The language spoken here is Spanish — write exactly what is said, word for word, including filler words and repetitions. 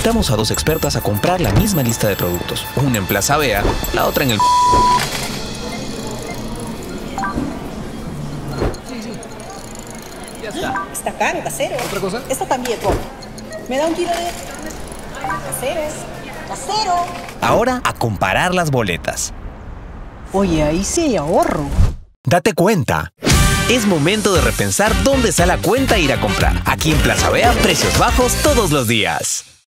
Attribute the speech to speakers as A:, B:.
A: Invitamos a dos expertas a comprar la misma lista de productos. Una en Plaza Vea, la otra en el...
B: Sí, sí. Ya está.
C: Está caro, casero.
B: ¿Otra cosa?
C: Esto también, po. ¿Me da un kilo de caseros? ¡Casero!
D: Ahora a comparar las boletas.
E: Oye, ahí sí hay ahorro.
D: Date cuenta. Es momento de repensar dónde sale la cuenta e ir a comprar. Aquí en Plaza Vea, precios bajos todos los días.